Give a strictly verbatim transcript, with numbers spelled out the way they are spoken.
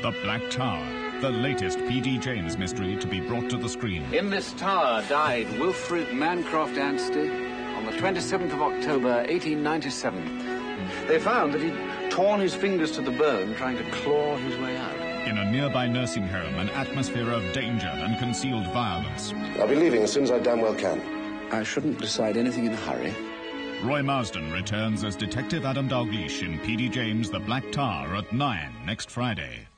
The Black Tower, the latest P D James mystery to be brought to the screen. In this tower died Wilfrid Mancroft Anstey on the twenty-seventh of October, eighteen ninety-seven. They found that he'd torn his fingers to the bone trying to claw his way out. In a nearby nursing home, an atmosphere of danger and concealed violence. I'll be leaving as soon as I damn well can. I shouldn't decide anything in a hurry. Roy Marsden returns as Detective Adam Dalgleish in P D James' The Black Tower at nine next Friday.